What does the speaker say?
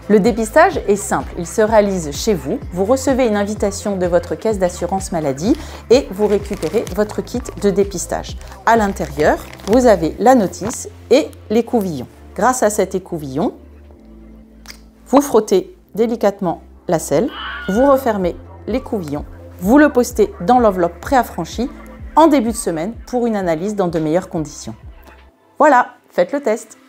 Le dépistage est simple, il se réalise chez vous, vous recevez une invitation de votre caisse d'assurance maladie et vous récupérez votre kit de dépistage. À l'intérieur, vous avez la notice et l'écouvillon. Grâce à cet écouvillon, vous frottez délicatement la selle, vous refermez l'écouvillon, vous le postez dans l'enveloppe préaffranchie en début de semaine pour une analyse dans de meilleures conditions. Voilà, faites le test!